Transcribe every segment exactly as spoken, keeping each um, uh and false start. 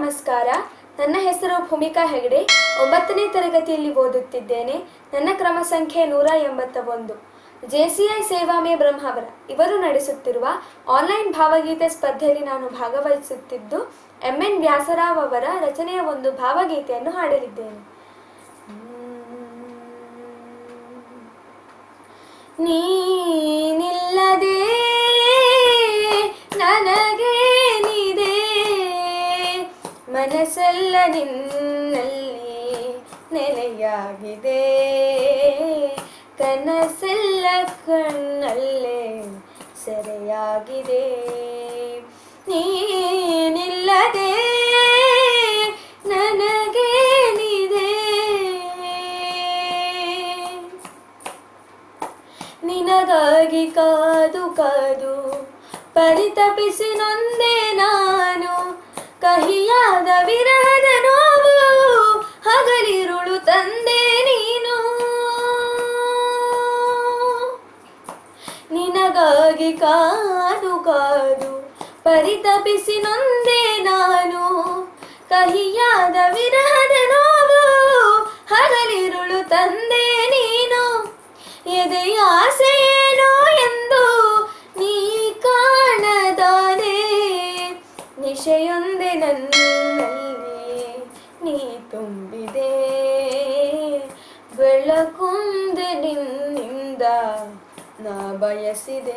ನಮಸ್ಕಾರ. ನನ್ನ ಹೆಸರು ಭೂಮಿಕಾ ಹೆಗಡೆ. ಒಂಬತ್ತನೇ ತರಗತಿಯಲ್ಲಿ ಓದುತ್ತಿದ್ದೇನೆ. ನನ್ನ ಕ್ರಮ ಸಂಖ್ಯೆ ನೂರ ಎಂಬತ್ತ ಒಂದು. ಜೆಸಿಐ ಸೇವಾಮೆ ಬ್ರಹ್ಮಾವರ ಇವರು ನಡೆಸುತ್ತಿರುವ ಆನ್ಲೈನ್ ಭಾವಗೀತೆ ಸ್ಪರ್ಧೆಯಲ್ಲಿ ನಾನು ಭಾಗವಹಿಸುತ್ತಿದ್ದು ಎಂ ಎನ್ ವ್ಯಾಸರಾವ್ ಅವರ ರಚನೆಯ ಒಂದು ಭಾವಗೀತೆಯನ್ನು ಹಾಡಲಿದ್ದೇನೆ. ನೀನಿಲ್ಲದೆ ನನಗೇನಿದೆ, ಮನಸ್ಸೆಲ್ಲ ನಿನ್ನಲ್ಲಿ ನೆಲೆಯಾಗಿದೆ, ಕನಸೆಲ್ಲ ಕಣ್ಣಲ್ಲೇ ಸೆರೆಯಾಗಿದೆ. ನೀನಿಲ್ಲದೆ ನನಗೇನಿದೆ, ನಿನಗಾಗಿ ಕಾದು ಕಾದು ಪರಿತಪಿಸಿ ನೊಂದೆ ನಾನು, ಕಹಿಯಾದ ವಿರಹದ ನೋವು ಹಗಲಿರುಳು ತಂದೆ ನೀನು. ನಿನಗಾಗಿ ಕಾದು ಕಾದು ಪರಿತಪಿಸಿ ನೊಂದೆ ನಾನು, ಕಹಿಯಾದ ವಿರಹದ ನೋವು ಹಗಲಿರುಳು ತಂದೆ ನೀನು. ಎದೆಯ ಆಸೆಯೇನೋ ಎಂದು ನೀ ಕಾಣದಾನೆ, ನಿಶೆಯೊಂದೆ ನನ್ನಲ್ಲಿ ನೀ ತುಂಬಿದೆ, ಬೆಳಕೊಂದೆ ನಿನ್ನಿಂದ ನಾ ಬಯಸಿದೆ.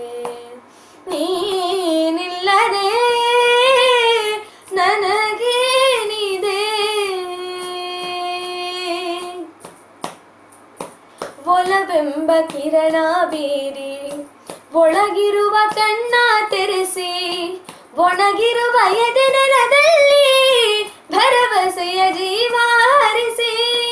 ನೀನಿಲ್ಲದೆ ನನಗೇನಿದೆ, ಒಲವೆಂಬ ಕಿರಣ ಬೀರಿ ಒಳಗಿರುವ ಕಣ್ಣ ತೆರೆಸಿ, ಒಣಗಿರುವ ಎದೆ ನೆಲದಲ್ಲಿ ಭರವಸೆಯ ಜೀವ ಹರಿಸಿ.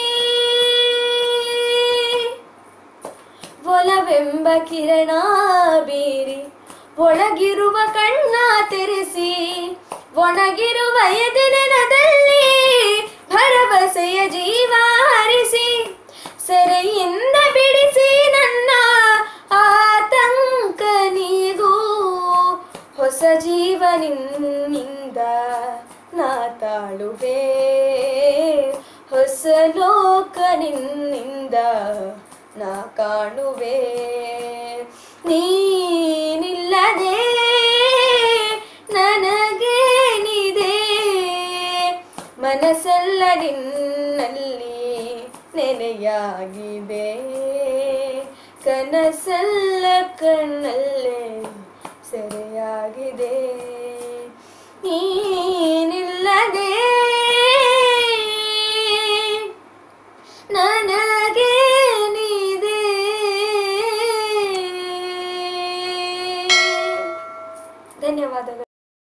ಒಲವೆಂಬ ಕಿರಣ ಬೀರಿ ಒಳಗಿರುವ ಕಣ್ಣ ತೆರೆಸಿ, ಒಣಗಿರುವ ಎದೆ ನೆಲದಲ್ಲಿ ಭರವಸೆಯ ಜೀವ ಹರಿಸಿ. ಸೆರೆಯಿಂದ ಬಿಡಿಸಿ ನನ್ನ ಆತಂಕ ನೀಗೂ, ಹೊಸ ಜೀವನಿಂದ ನಾ ತಾಳುವೆ, ಹೊಸ ಲೋಕ ನಿನ್ನಿಂದ ನಾ ಕಾಣುವೆ. ನೀನಿಲ್ಲದೆ ನನಗೇನಿದೆ, ಮನಸ್ಸೆಲ್ಲ ನಿನ್ನಲ್ಲಿ ನೆಲೆಯಾಗಿದೆ, ಕನಸೆಲ್ಲ ಕಣ್ಣಲ್ಲೇ ಸೆರೆಯಾಗಿದೆ. ನೀನಿಲ್ಲದೆ ನನಗೇನಿದೆ. ಧನ್ಯವಾದಗಳು.